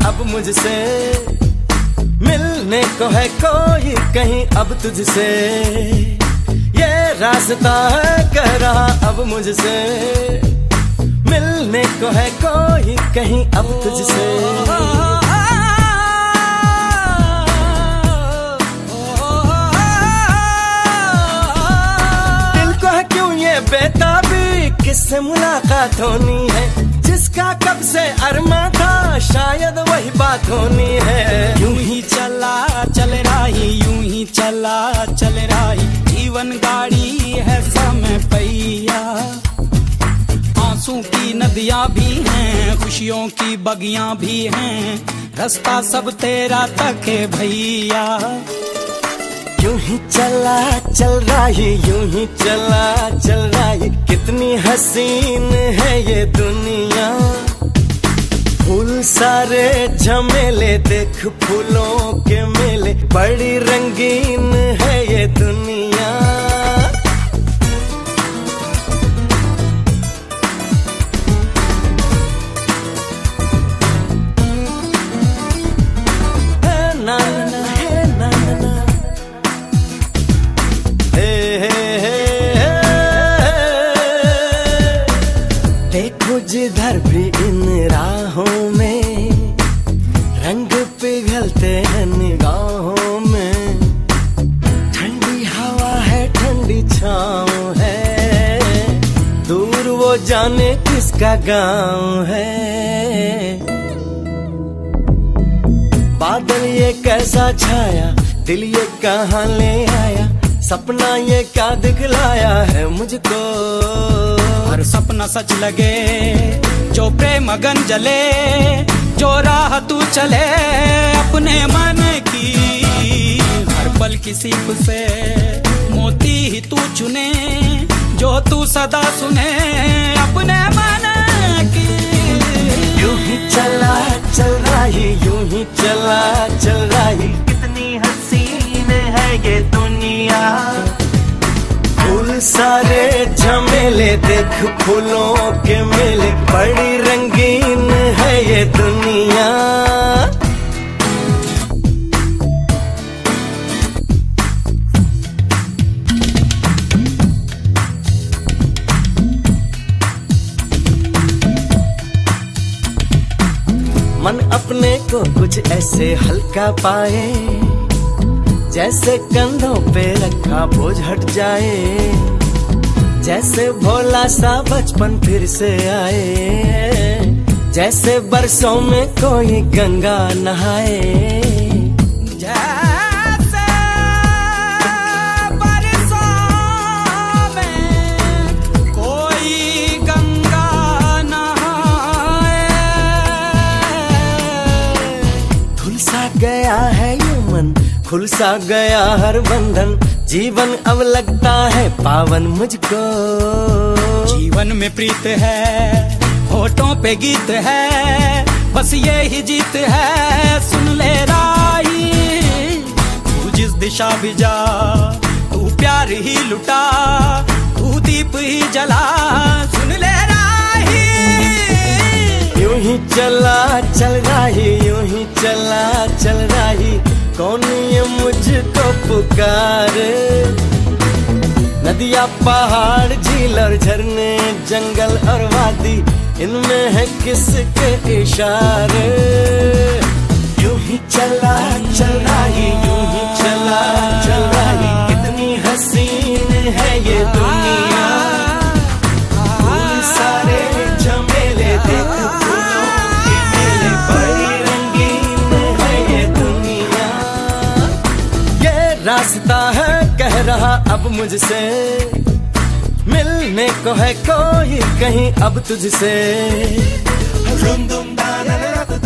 अब मुझसे, मिलने को है कोई कहीं अब तुझसे, ये रास्ता है कह रहा अब मुझसे, मिलने को है कोई कहीं अब तुझसे। दिल को है क्यों ये बेताबी, किससे मुलाकात होनी है, जिसका कब से अरमा था शायद वही बात होनी है। यूं ही चला चल रही, यूं ही चला चल रही, जीवन गाड़ी है समय पहिया। आंसू की नदियां भी हैं, खुशियों की बगियां भी हैं, रास्ता सब तेरा तक है भैया। यूं ही चला चल रही, यूं ही चला चल रही, कितनी हसीन है ये दुनिया। फूल सारे झमेले देख फूलों के मेले, बड़ी रंगीन है ये दुनिया। ना ना है ना ना, देखो जिधर भी इन राहों में, रंग पिघलते हैं निगाहों में। ठंडी हवा है ठंडी छाँव है, दूर वो जाने किसका गाँव है। बादल ये कैसा छाया, दिल ये कहाँ ले आया, सपना ये क्या दिखलाया है मुझको। हर सपना सच लगे जो प्रेम मगन जले, जो राह तू चले अपने मन की। हर पल की सीप से मोती ही तू चुने, जो तू सदा सुने अपने मन की। यूं ही चला चल रही, यूं ही चला चल रही, कितनी हसीन है ये दुनिया। फूल सारे झमेले देख फूलों के मेले, बड़ी रंगीन है ये दुनिया। मन अपने को कुछ ऐसे हल्का पाए, जैसे कंधों पे रखा बोझ हट जाए, जैसे भोला सा बचपन फिर से आए, जैसे बरसों में कोई गंगा नहाए। जैसे बरसों में कोई गंगा नहाए। खुल सा गया है ये मन, खुल सा गया हर बंधन, जीवन अब लगता है पावन मुझको। जीवन में प्रीत है, होठों पे गीत है, बस ये ही जीत है। सुन ले राही, तू जिस दिशा भी जा, तू प्यार ही लुटा, तू दीप ही जला। सुन ले राही, यूं ही चला चल रही, यूं ही चला चल रही, कौन ये मुझको पुकारे। नदियाँ पहाड़ झील और झरने, जंगल और वादी, इनमें है किसके इशारे। यूं ही चला चल रही, यूं ही चला चल रही, कितनी हसीन है ये दुनिया। फूल सारे झमेले देख फूलों के मेले, बड़ी रंगीन है ये दुनिया। ये रास्ता है कह रहा अब मुझसे, मिलने को है कोई कहीं अब तुझसे।